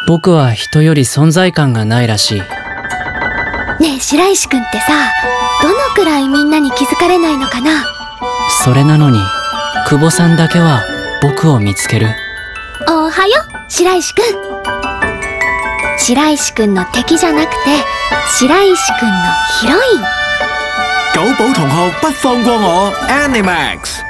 僕は人より存在感がないらしい。 ねえ白石くんってさ、どのくらいみんなに気づかれないのかな。 それなのに久保さんだけは僕を見つける。 おはよ白石くん。白石くんの敵じゃなくて白石くんのヒロイン。 九寶同學不放過我 Animax。